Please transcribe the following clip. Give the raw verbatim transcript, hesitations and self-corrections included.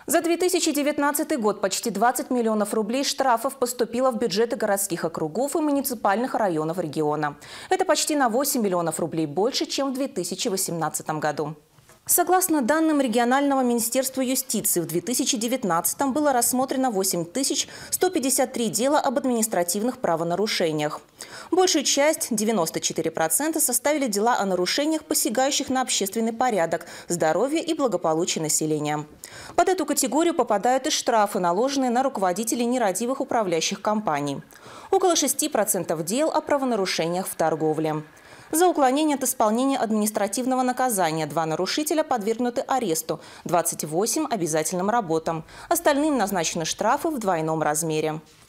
За две тысячи девятнадцатый год почти двадцать миллионов рублей штрафов поступило в бюджеты городских округов и муниципальных районов региона. Это почти на восемь миллионов рублей больше, чем в две тысячи восемнадцатом году. Согласно данным регионального министерства юстиции, в две тысячи девятнадцатом было рассмотрено восемь тысяч сто пятьдесят три дела об административных правонарушениях. Большую часть, девяносто четыре процента, составили дела о нарушениях, посягающих на общественный порядок, здоровье и благополучие населения. Под эту категорию попадают и штрафы, наложенные на руководителей нерадивых управляющих компаний. Около шести процентов дел о правонарушениях в торговле. За уклонение от исполнения административного наказания два нарушителя подвергнуты аресту, двадцать восемь – обязательным работам. Остальным назначены штрафы в двойном размере.